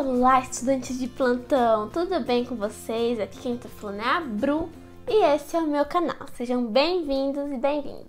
Olá, estudantes de plantão! Tudo bem com vocês? Aqui quem tá falando é a Bru e esse é o meu canal. Sejam bem-vindos e bem-vindas!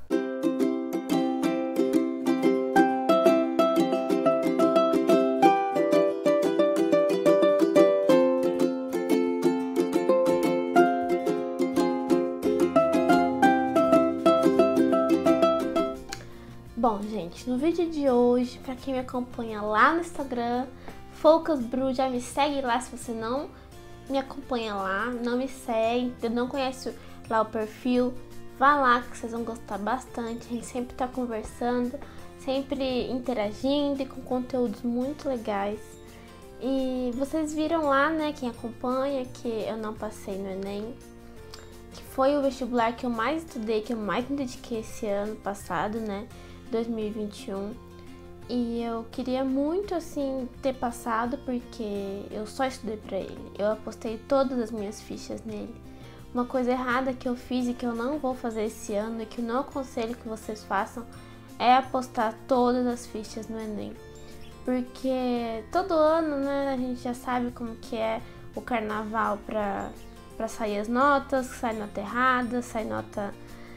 Bom, gente, no vídeo de hoje, pra quem me acompanha lá no Instagram, Focus Bru, já me segue lá se você não me acompanha lá, não me segue, não conhece lá o perfil, vá lá que vocês vão gostar bastante, a gente sempre tá conversando, sempre interagindo e com conteúdos muito legais. E vocês viram lá, né, quem acompanha, que eu não passei no Enem, que foi o vestibular que eu mais estudei, que eu mais me dediquei esse ano passado, né, 2021. E eu queria muito, assim, ter passado porque eu só estudei pra ele. Eu apostei todas as minhas fichas nele. Uma coisa errada que eu fiz e que eu não vou fazer esse ano e que eu não aconselho que vocês façam é apostar todas as fichas no Enem. Porque todo ano, né, a gente já sabe como que é o carnaval pra sair as notas, sai nota errada, sai nota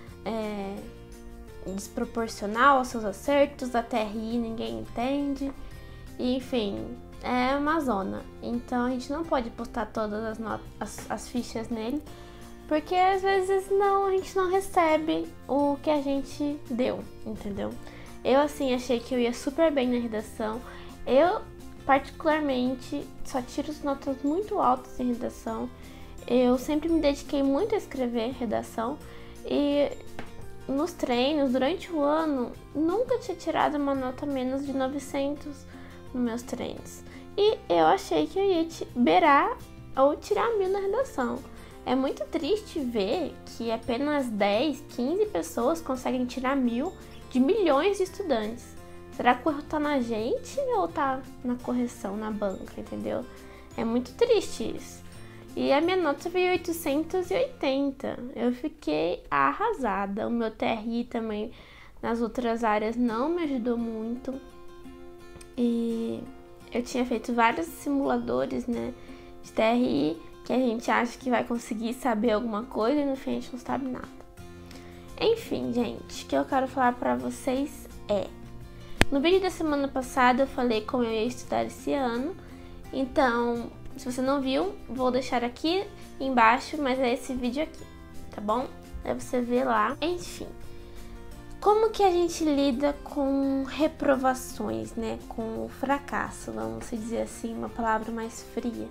desproporcional aos seus acertos, a TRI ninguém entende, e, enfim, é uma zona. Então a gente não pode postar todas as fichas nele, porque às vezes a gente não recebe o que a gente deu, entendeu? Eu, assim, achei que eu ia super bem na redação. Eu, particularmente, só tiro notas muito altas em redação. Eu sempre me dediquei muito a escrever redação e nos treinos, durante o ano, nunca tinha tirado uma nota menos de 900 nos meus treinos. E eu achei que eu ia beirar ou tirar 1000 na redação. É muito triste ver que apenas 10, 15 pessoas conseguem tirar 1000 de milhões de estudantes. Será que o erro tá na gente ou tá na correção, na banca, entendeu? É muito triste isso. E a minha nota veio 880. Eu fiquei arrasada. O meu TRI também nas outras áreas não me ajudou muito. E eu tinha feito vários simuladores, né, de TRI, que a gente acha que vai conseguir saber alguma coisa e no fim a gente não sabe nada. Enfim, gente, o que eu quero falar pra vocês é... No vídeo da semana passada eu falei como eu ia estudar esse ano. Então, se você não viu, vou deixar aqui embaixo, mas é esse vídeo aqui, tá bom? Aí você vê lá. Enfim, como que a gente lida com reprovações, né? Com o fracasso, vamos dizer assim, uma palavra mais fria.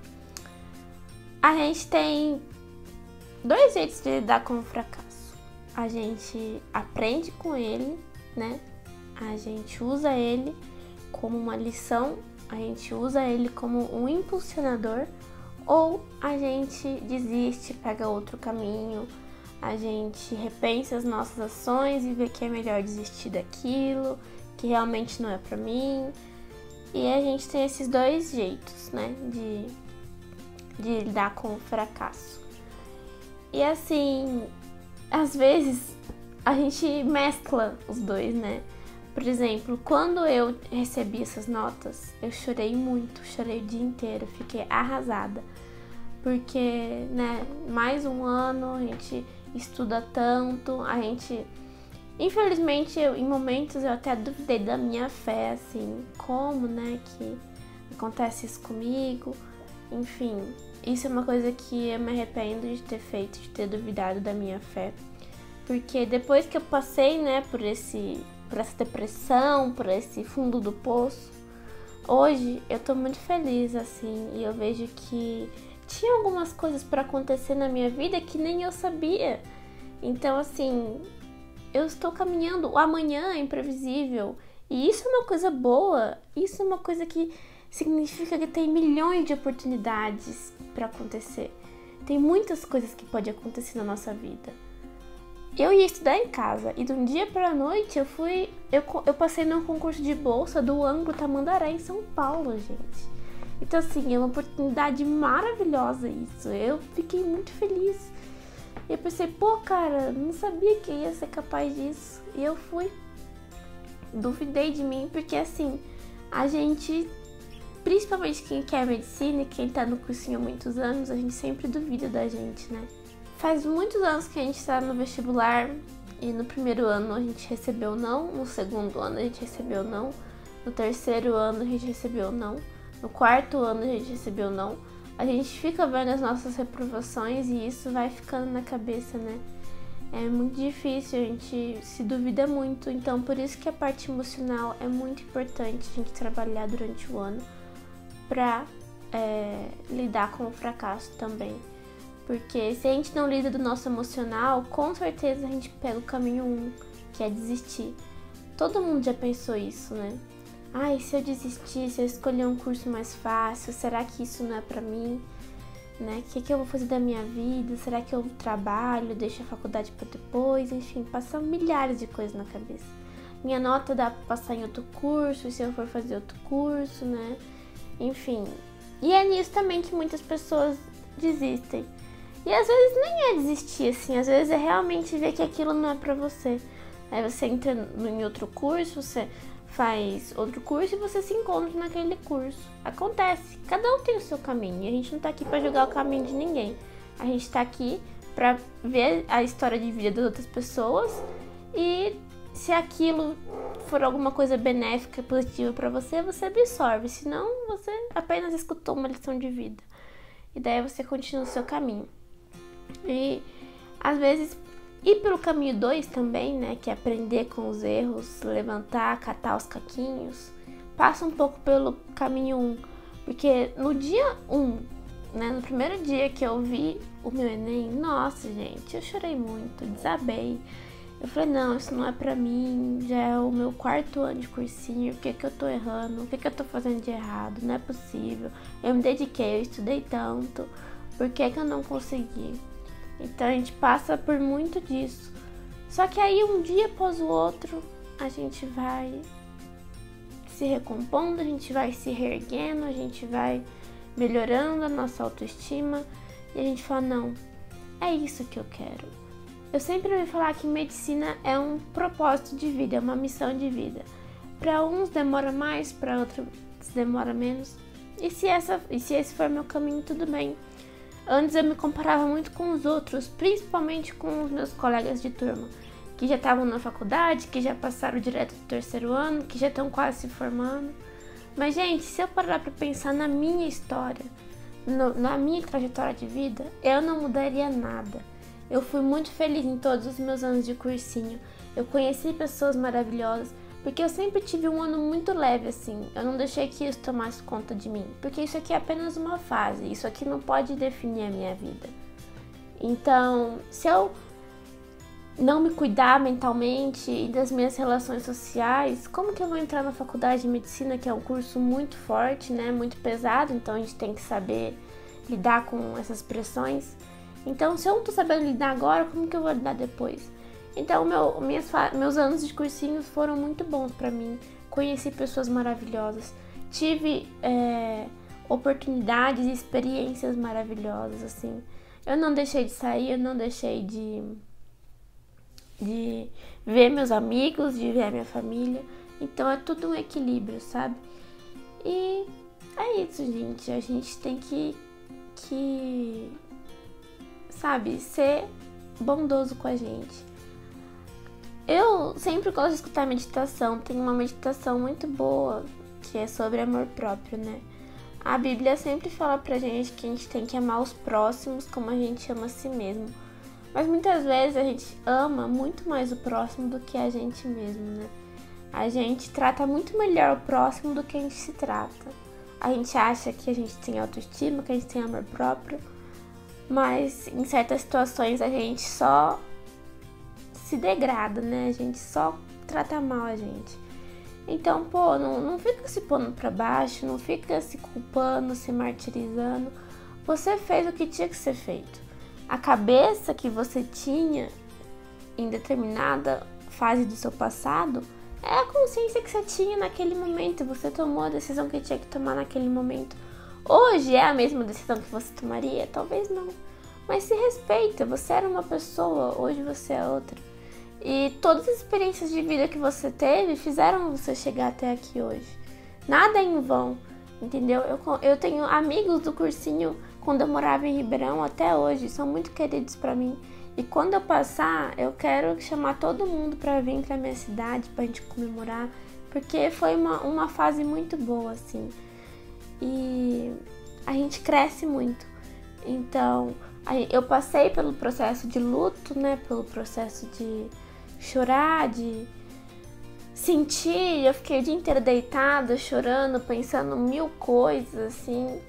A gente tem dois jeitos de lidar com o fracasso. A gente aprende com ele, né? A gente usa ele como uma lição, a gente usa ele como um impulsionador, ou a gente desiste, pega outro caminho, a gente repensa as nossas ações e vê que é melhor desistir daquilo, que realmente não é pra mim. E a gente tem esses dois jeitos, né, de lidar com o fracasso. E assim, às vezes a gente mescla os dois, né? Por exemplo, quando eu recebi essas notas, eu chorei muito, chorei o dia inteiro, fiquei arrasada. Porque, né, mais um ano, a gente estuda tanto, a gente... Infelizmente, em momentos eu até duvidei da minha fé, assim, como, né, que acontece isso comigo. Enfim, isso é uma coisa que eu me arrependo de ter feito, de ter duvidado da minha fé. Porque depois que eu passei, né, por essa depressão, por esse fundo do poço, hoje eu tô muito feliz, assim, e eu vejo que tinha algumas coisas pra acontecer na minha vida que nem eu sabia. Então, assim, eu estou caminhando, o amanhã é imprevisível, e isso é uma coisa boa, isso é uma coisa que significa que tem milhões de oportunidades pra acontecer. Tem muitas coisas que podem acontecer na nossa vida. Eu ia estudar em casa e de um dia para a noite eu passei num concurso de bolsa do Anglo Tamandaré em São Paulo, gente. Então, assim, é uma oportunidade maravilhosa isso. Eu fiquei muito feliz. E eu pensei, pô, cara, não sabia que ia ser capaz disso. E eu fui. Duvidei de mim, porque assim, a gente principalmente quem quer medicina e quem tá no cursinho há muitos anos, a gente sempre duvida da gente, né? Faz muitos anos que a gente tá no vestibular e no primeiro ano a gente recebeu não, no segundo ano a gente recebeu não, no terceiro ano a gente recebeu não, no quarto ano a gente recebeu não. A gente fica vendo as nossas reprovações e isso vai ficando na cabeça, né? É muito difícil, a gente se duvida muito, então por isso que a parte emocional é muito importante a gente trabalhar durante o ano pra lidar com o fracasso também. Porque se a gente não lida do nosso emocional, com certeza a gente pega o caminho 1, que é desistir. Todo mundo já pensou isso, né? Ai, se eu desistir, se eu escolher um curso mais fácil, será que isso não é pra mim? Né? O que eu vou fazer da minha vida? Será que eu trabalho, deixo a faculdade pra depois? Enfim, passam milhares de coisas na cabeça. Minha nota dá pra passar em outro curso, e se eu for fazer outro curso, né? Enfim. E é nisso também que muitas pessoas desistem. E às vezes nem é desistir, assim, às vezes é realmente ver que aquilo não é pra você. Aí você entra em outro curso, você faz outro curso e você se encontra naquele curso. Acontece, cada um tem o seu caminho e a gente não tá aqui pra julgar o caminho de ninguém. A gente tá aqui pra ver a história de vida das outras pessoas e se aquilo for alguma coisa benéfica, positiva pra você, você absorve. Senão, você apenas escutou uma lição de vida. E daí você continua o seu caminho. E às vezes ir pelo caminho 2 também, né, que é aprender com os erros, levantar, catar os caquinhos, passa um pouco pelo caminho 1, porque no dia 1, né, no primeiro dia que eu vi o meu Enem, nossa gente, eu chorei muito, desabei. Eu falei, não, isso não é pra mim, já é o meu 4º ano de cursinho, o que eu tô errando, o que eu tô fazendo de errado, não é possível, eu me dediquei, eu estudei tanto, por que eu não consegui? Então a gente passa por muito disso. Só que aí um dia após o outro a gente vai se recompondo, a gente vai se reerguendo, a gente vai melhorando a nossa autoestima e a gente fala, não, é isso que eu quero. Eu sempre ouvi falar que medicina é um propósito de vida, é uma missão de vida. Para uns demora mais, para outros demora menos. E se esse for meu caminho, tudo bem. Antes eu me comparava muito com os outros, principalmente com os meus colegas de turma, que já estavam na faculdade, que já passaram direto do 3º ano, que já estão quase se formando. Mas, gente, se eu parar pra pensar na minha história, na minha trajetória de vida, eu não mudaria nada. Eu fui muito feliz em todos os meus anos de cursinho. Eu conheci pessoas maravilhosas, porque eu sempre tive um ano muito leve, assim. Eu não deixei que isso tomasse conta de mim. Porque isso aqui é apenas uma fase. Isso aqui não pode definir a minha vida. Então, se eu não me cuidar mentalmente e das minhas relações sociais, como que eu vou entrar na faculdade de medicina, que é um curso muito forte, né? Muito pesado. Então, a gente tem que saber lidar com essas pressões. Então, se eu não tô sabendo lidar agora, como que eu vou lidar depois? Então, meus anos de cursinho foram muito bons pra mim. Conheci pessoas maravilhosas. Tive oportunidades e experiências maravilhosas, assim. Eu não deixei de sair, eu não deixei de ver meus amigos, de ver a minha família. Então, é tudo um equilíbrio, sabe? E é isso, gente. A gente tem que sabe, ser bondoso com a gente. Eu sempre gosto de escutar meditação. Tem uma meditação muito boa que é sobre amor próprio, né? A Bíblia sempre fala pra gente que a gente tem que amar os próximos como a gente ama a si mesmo. Mas muitas vezes a gente ama muito mais o próximo do que a gente mesmo, né? A gente trata muito melhor o próximo do que a gente se trata. A gente acha que a gente tem autoestima, que a gente tem amor próprio, mas em certas situações a gente só se degrada, né? A gente só trata mal a gente. Então, pô, não fica se pondo pra baixo, não fica se culpando, se martirizando. Você fez o que tinha que ser feito. A cabeça que você tinha em determinada fase do seu passado é a consciência que você tinha naquele momento. Você tomou a decisão que tinha que tomar naquele momento. Hoje é a mesma decisão que você tomaria? Talvez não. Mas se respeita, você era uma pessoa, hoje você é outra. E todas as experiências de vida que você teve fizeram você chegar até aqui hoje. Nada é em vão. entendeu? Eu tenho amigos do cursinho quando eu morava em Ribeirão até hoje, são muito queridos pra mim. E quando eu passar, eu quero chamar todo mundo pra vir pra minha cidade, pra gente comemorar, porque foi uma fase muito boa, assim. E a gente cresce muito. Então, eu passei pelo processo de luto, né? Pelo processo de chorar, de sentir. Eu fiquei o dia inteiro deitada, chorando, pensando mil coisas, assim.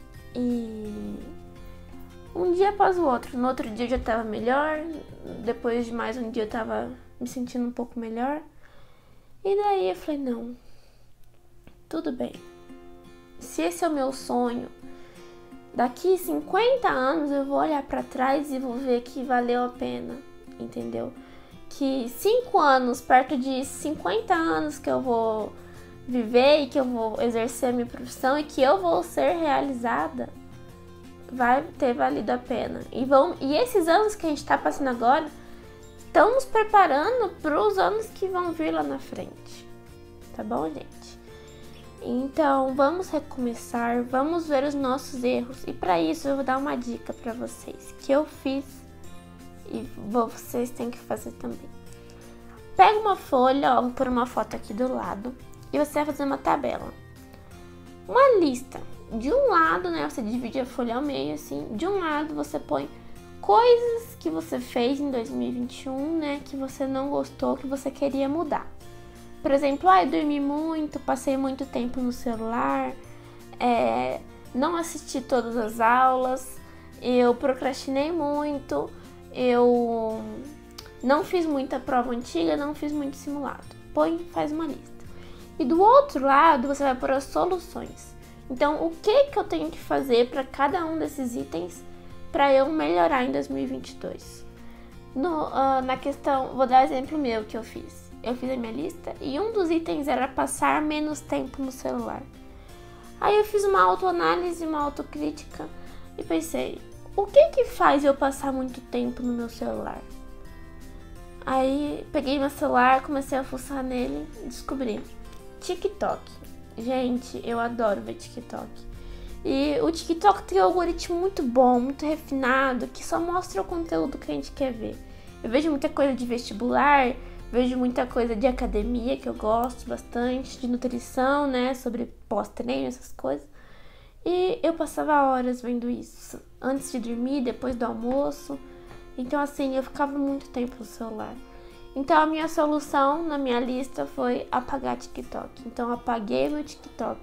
E um dia após o outro. No outro dia eu já tava melhor. Depois de mais um dia eu tava me sentindo um pouco melhor. E daí eu falei, não, tudo bem. Se esse é o meu sonho, daqui 50 anos eu vou olhar pra trás e vou ver que valeu a pena, entendeu? Que 5 anos, perto de 50 anos que eu vou viver e que eu vou exercer a minha profissão e que eu vou ser realizada, vai ter valido a pena. E esses anos que a gente tá passando agora estão nos preparando para os anos que vão vir lá na frente, tá bom, gente? Então, vamos recomeçar, vamos ver os nossos erros. E para isso, eu vou dar uma dica para vocês, que eu fiz e vocês têm que fazer também. Pega uma folha, ó, vou pôr uma foto aqui do lado, e você vai fazer uma tabela. Uma lista. De um lado, né, você divide a folha ao meio, assim. De um lado, você põe coisas que você fez em 2021, né, que você não gostou, que você queria mudar. Por exemplo, eu dormi muito, passei muito tempo no celular, não assisti todas as aulas, eu procrastinei muito, eu não fiz muita prova antiga, não fiz muito simulado. Faz uma lista. E do outro lado, você vai pôr as soluções. Então, o que eu tenho que fazer para cada um desses itens para eu melhorar em 2022? Na questão, vou dar exemplo meu que eu fiz. Eu fiz a minha lista e um dos itens era passar menos tempo no celular. Aí eu fiz uma autoanálise, uma autocrítica e pensei, o que faz eu passar muito tempo no meu celular? Aí peguei meu celular, comecei a fuçar nele e descobri TikTok. Gente, eu adoro ver TikTok. E o TikTok tem um algoritmo muito bom, muito refinado, que só mostra o conteúdo que a gente quer ver. Eu vejo muita coisa de vestibular, vejo muita coisa de academia, que eu gosto bastante, de nutrição, né, sobre pós-treino, essas coisas. E eu passava horas vendo isso, antes de dormir, depois do almoço. Então, assim, eu ficava muito tempo no celular. Então, a minha solução na minha lista foi apagar TikTok. Então, eu apaguei meu TikTok.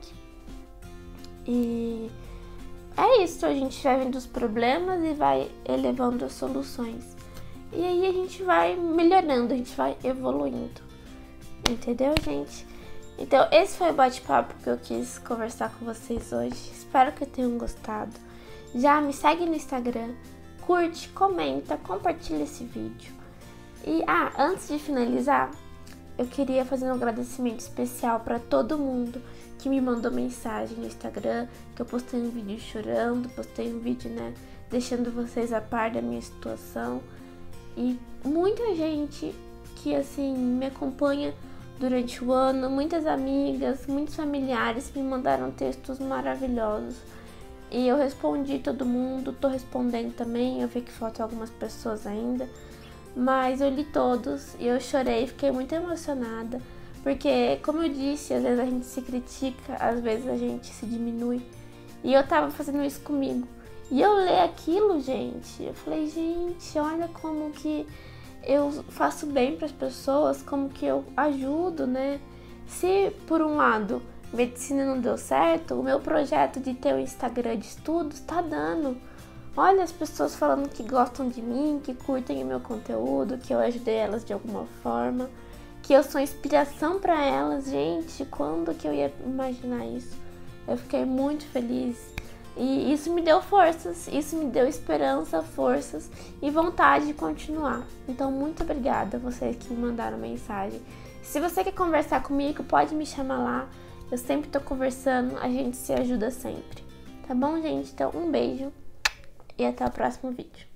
E é isso, a gente vai vendo os problemas e vai elevando as soluções. E aí a gente vai melhorando, a gente vai evoluindo. Entendeu, gente? Então, esse foi o bate-papo que eu quis conversar com vocês hoje. Espero que tenham gostado. Já me segue no Instagram, curte, comenta, compartilha esse vídeo. E, antes de finalizar, eu queria fazer um agradecimento especial para todo mundo que me mandou mensagem no Instagram, que eu postei um vídeo chorando, postei um vídeo, né, deixando vocês a par da minha situação. E muita gente que, assim, me acompanha durante o ano, muitas amigas, muitos familiares me mandaram textos maravilhosos. E eu respondi todo mundo, tô respondendo também, eu vi que faltam algumas pessoas ainda. Mas eu li todos e eu chorei, fiquei muito emocionada. Porque, como eu disse, às vezes a gente se critica, às vezes a gente se diminui. E eu tava fazendo isso comigo. E eu li aquilo, gente, eu falei, gente, olha como que eu faço bem para as pessoas, como que eu ajudo, né? Se, por um lado, medicina não deu certo, o meu projeto de ter um Instagram de estudos tá dando. Olha as pessoas falando que gostam de mim, que curtem o meu conteúdo, que eu ajudei elas de alguma forma, que eu sou inspiração para elas. Gente, quando que eu ia imaginar isso? Eu fiquei muito feliz. E isso me deu forças, isso me deu esperança, forças e vontade de continuar. Então, muito obrigada a vocês que me mandaram mensagem. Se você quer conversar comigo, pode me chamar lá. Eu sempre tô conversando, a gente se ajuda sempre. Tá bom, gente? Então, um beijo e até o próximo vídeo.